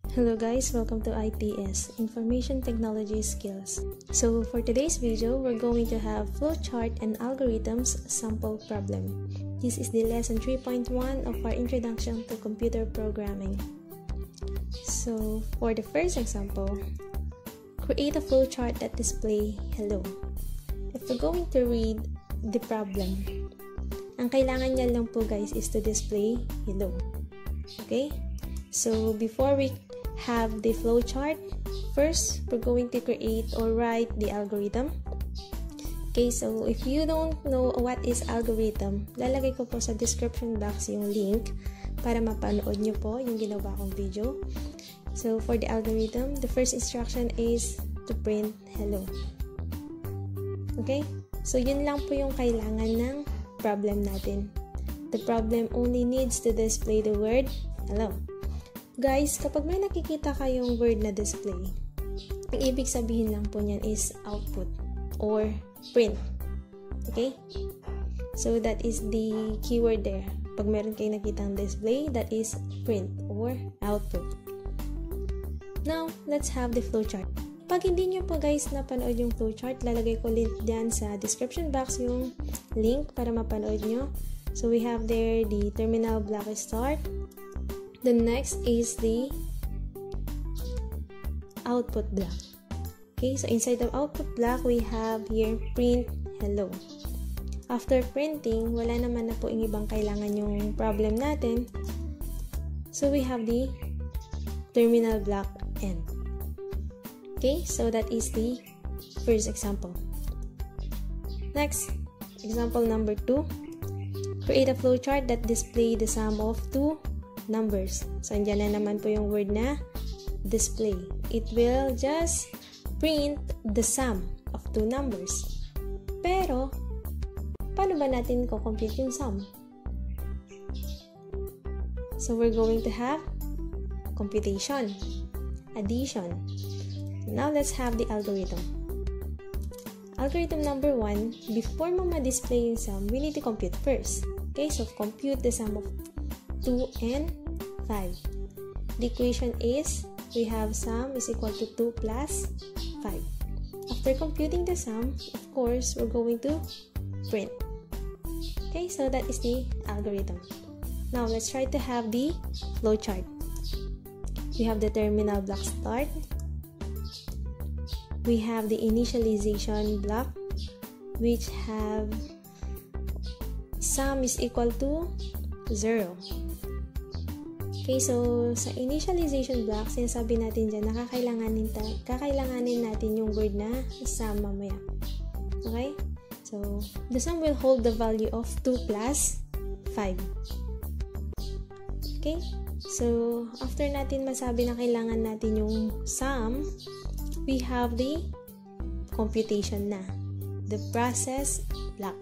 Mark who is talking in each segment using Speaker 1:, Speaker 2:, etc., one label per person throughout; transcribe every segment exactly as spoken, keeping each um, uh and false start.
Speaker 1: Hello guys, welcome to I T S, Information Technology Skills. So for today's video, we're going to have flowchart and algorithms sample problem. This is the lesson three point one of our introduction to computer programming. So for the first example, create a flowchart that display hello. If we're going to read the problem, ang kailangan niya lang po guys is to display hello. Okay? So before we have the flowchart, first we're going to create or write the algorithm. Okay, so if you don't know what is algorithm, lalagay ko po sa description box yung link para mapanood nyo po yung ginawa kong video. So for the algorithm, the first instruction is to print hello. Okay, so yun lang po yung kailangan ng problem natin. The problem only needs to display the word hello. Guys, kapag may nakikita kayong word na display, ang ibig sabihin lang po niyan is output or print. Okay? So, that is the keyword there. Pag meron kayong nakitang display, that is print or output. Now, let's have the flowchart. Pag hindi nyo po guys napanood yung flowchart, lalagay ko link dyan sa description box yung link para mapanood nyo. So, we have there the terminal block start. The next is the output block. Okay, so inside the output block, we have here print hello. After printing, wala naman na po yung ibang kailangan yung problem natin. So we have the terminal block end. Okay, so that is the first example. Next, example number two. Create a flowchart that display the sum of two numbers. So, andyan na naman po yung word na display. It will just print the sum of two numbers. Pero, paano ba natin ko-compute yung sum? So, we're going to have computation, addition. Now, let's have the algorithm. Algorithm number one, before mo ma-display yung sum, we need to compute first. Okay, so compute the sum of two and five. The equation is, we have sum is equal to two plus five. After computing the sum, of course, we're going to print. Okay, so that is the algorithm. Now, let's try to have the flowchart. We have the terminal block start. We have the initialization block, which have sum is equal to zero. Okay, so sa initialization block, sinasabi natin dyan, nakakailanganin, ta- kakailanganin natin yung word na sum mamaya. Okay? So, the sum will hold the value of two plus five. Okay? So, after natin masabi na kailangan natin yung sum, we have the computation na. The process block.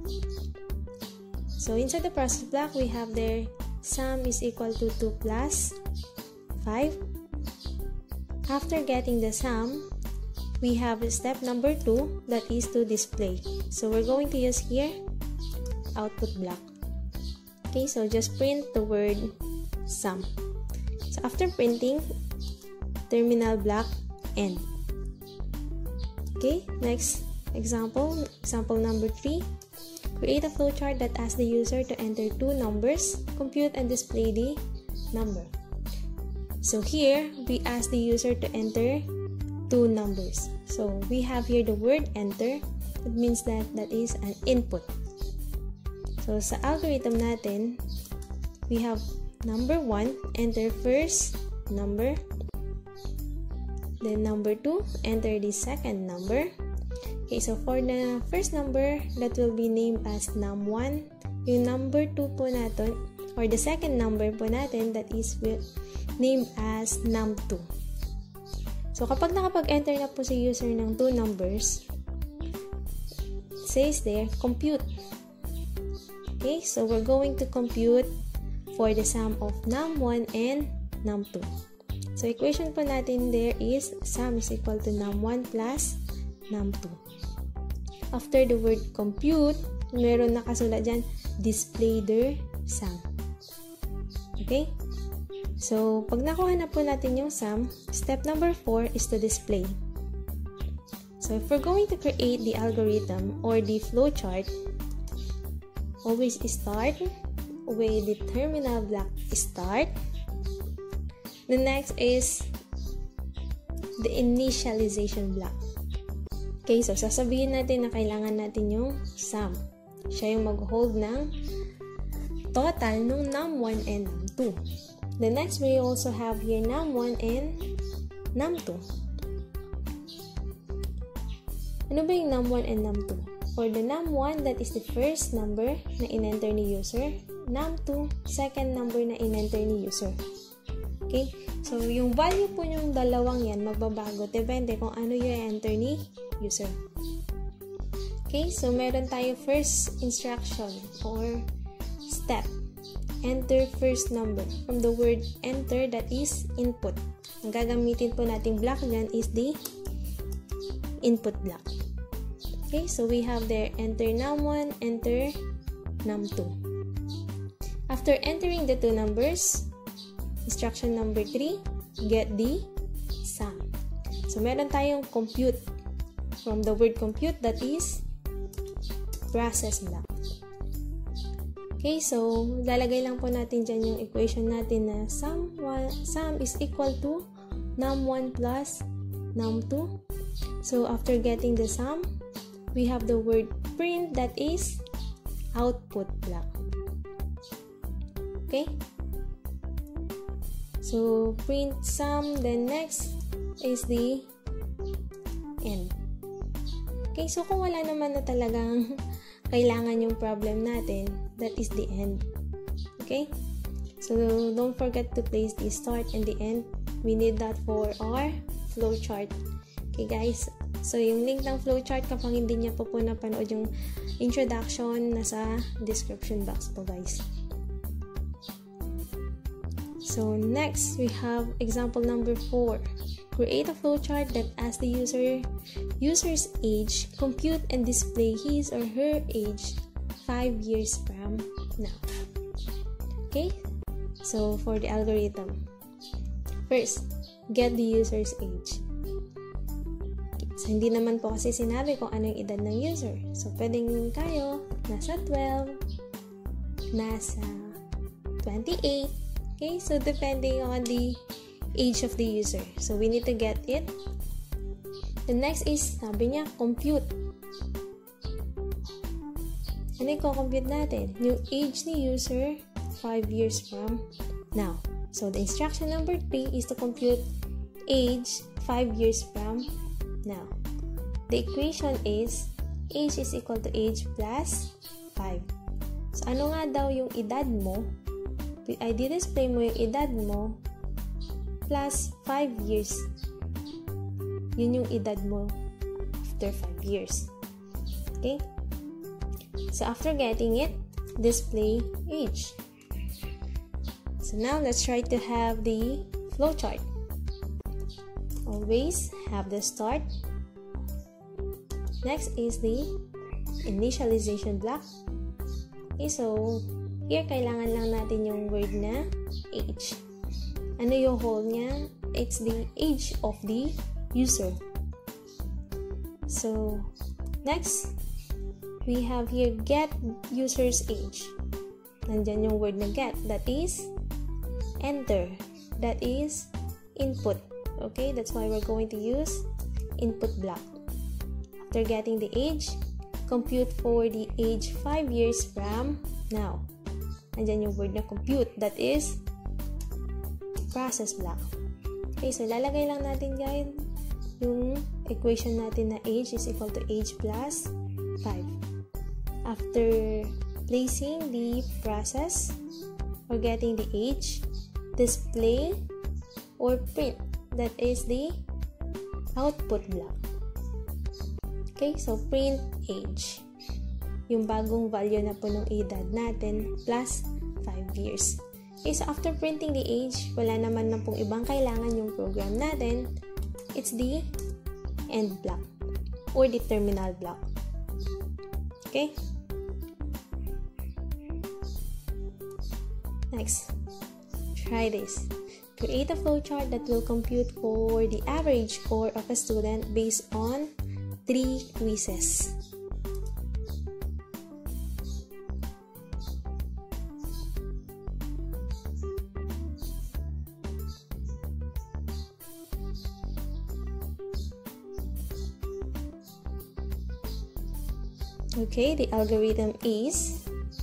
Speaker 1: So, inside the process block, we have there sum is equal to two plus five. After getting the sum, we have step number two, that is to display. So, we're going to use here output block. Okay, so just print the word sum. So, after printing, terminal block end. Okay, next example, example number three. Create a flowchart that asks the user to enter two numbers, compute and display the number. So here, we ask the user to enter two numbers. So we have here the word enter. It means that that is an input. So sa algorithm natin, we have number one, enter first number. Then number two, enter the second number. Okay, so for the first number, that will be named as num one. Yung number two po natin, or the second number po natin, that is named as num two. So, kapag nakapag-enter na po si user ng two numbers, it says there, compute. Okay, so we're going to compute for the sum of num one and num two. So, equation po natin there is sum is equal to num one plus num two. After the word compute, meron nakasulat dyan, display the sum. Okay? So, pag nakuha na po natin yung sum, step number four is to display. So, if we're going to create the algorithm or the flowchart, always start with the terminal block start. The next is the initialization block. Okay, so sasabihin natin na kailangan natin yung sum. Siya yung mag-hold ng total ng num one and num two. The next, we also have here num one and num two. Ano ba yung num one and num two? For the num one, that is the first number na in-enter ni user. num two, second number na in-enter ni user. Okay? So, yung value po yung dalawang yan, magbabago. Depende kung ano yung enter ni user. Okay? So, meron tayo first instruction or step. Enter first number. From the word enter, that is input. Ang gagamitin po nating block dyan is the input block. Okay, so we have there enter num one, enter num two. After entering the two numbers, instruction number three, get the sum. So meron tayong compute. From the word compute, that is process block. Okay, so lalagay lang po natin dyan yung equation natin na sum, one, sum is equal to num one plus num two. So after getting the sum, we have the word print, that is output block. Okay, so print sum, then next is the end. Okay, so kung wala naman na talagang kailangan yung problem natin, that is the end. Okay, so don't forget to place the start and the end. We need that for our flowchart. Okay guys, so yung link ng flowchart, kapag hindi niya po po napanood yung introduction, nasa description box po guys. So next, we have example number four. Create a flowchart that asks the user user's age, compute and display his or her age five years from now. Okay, so for the algorithm, first, get the user's age. So, hindi naman po kasi sinabi kung ano yung edad ng user. So, pwedeng kayo, nasa twelve, nasa twenty-eight. Okay, so depending on the age of the user. So, we need to get it. The next is, sabi niya, compute. Ano yung compute natin? Yung age ni user, five years from now. So, the instruction number three is to compute age five years from now. The equation is, age is equal to age plus five. So, ano nga daw yung edad mo? I di-display mo yung edad mo plus five years. Yun yung edad mo after five years. Okay? So, after getting it, display age. So, now let's try to have the flowchart. Always have the start. Next is the initialization block. Okay, so, here, kailangan lang natin yung word na age. Ano yung hold niya? It's the age of the user. So, next, we have here get user's age. Nandyan yung word na get. That is enter. That is input. Okay, that's why we're going to use input block. After getting the age, compute for the age five years from now. Andyan yung word na compute. That is process block. Okay, so lalagay lang natin guys yung equation natin na age is equal to age plus five. After placing the process or getting the age, display or print. That is the output block. Okay, so print age. Yung bagong value na po ng edad natin plus five years. Okay, so after printing the age, wala naman na pong ibang kailangan yung program natin. It's the end block or the terminal block. Okay? Next, try this. Create a flowchart that will compute for the average score of a student based on three quizzes. Okay, the algorithm is,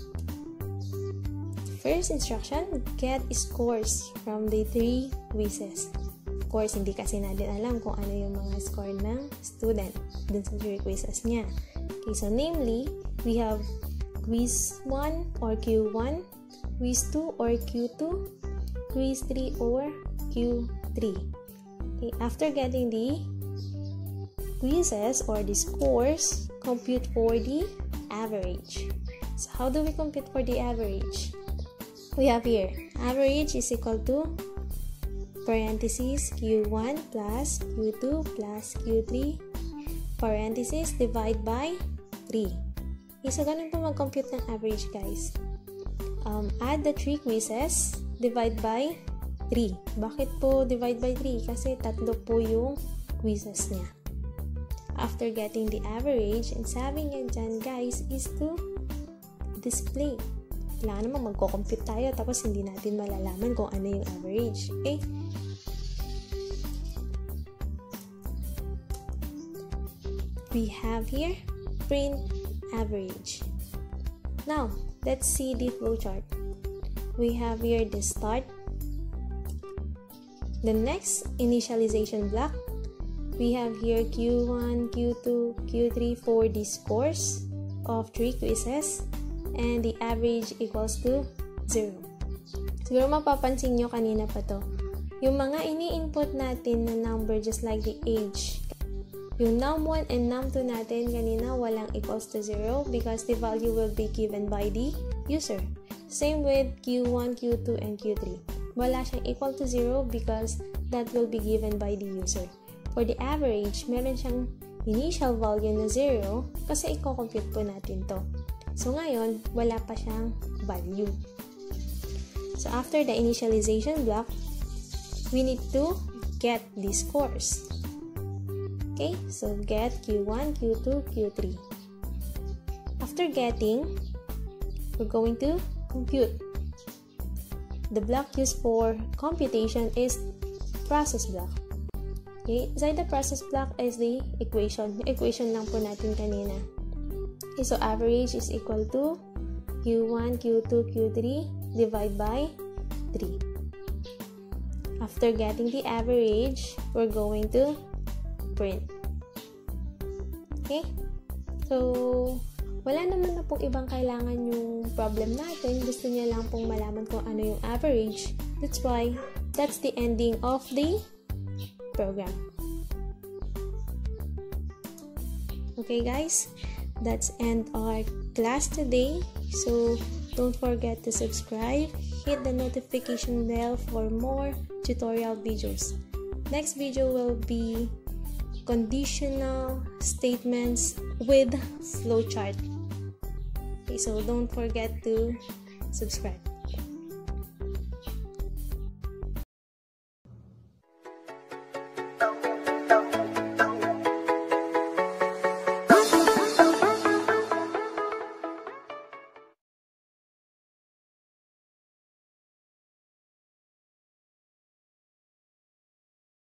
Speaker 1: first instruction, get scores from the three quizzes. Of course, hindi kasi natin alam kung ano yung mga score ng student dun sa three quizzes niya. Okay, so namely, we have quiz one or Q one, quiz two or Q two, quiz three or Q three. Okay, after getting the quizzes or the scores, compute for the average. So how do we compute for the average? We have here, average is equal to parentheses Q one plus Q two plus Q three, parentheses divide by three. Okay, so ganun po mag-compute ng average, guys. Um, add the three quizzes, divide by three. Bakit po divide by three? Kasi tatlo po yung quizzes niya. After getting the average, and sabi niya dyan, guys, is to display. Kailangan naman magko-compute tayo tapos hindi natin malalaman kung ano yung average. Okay? We have here print average. Now, let's see the flowchart. We have here the start. The next initialization block. We have here Q one, Q two, Q three for the scores of three quizzes and the average equals to zero. Siguro mapapansin nyo kanina pa to. Yung mga ini-input natin na number just like the age. Yung num one and num two natin kanina walang equals to zero because the value will be given by the user. Same with Q one, Q two, and Q three. Wala siyang equal to zero because that will be given by the user. For the average, meron siyang initial value na zero kasi i-compute po natin to. So ngayon, wala pa siyang value. So after the initialization block, we need to get the scores. Okay, so get Q one, Q two, Q three. After getting, we're going to compute. The block used for computation is process block. Okay, inside the process block is the equation. The equation lang po natin kanina. Okay, so average is equal to Q one, Q two, Q three divide by three. After getting the average, we're going to print. Okay? So, wala naman na pong ibang kailangan yung problem natin. Gusto niya lang pong malaman kung ano yung average. That's why, that's the ending of the program. Okay guys, that's end our class today. So don't forget to subscribe, hit the notification bell for more tutorial videos. Next video will be conditional statements with flowchart. Okay, so don't forget to subscribe.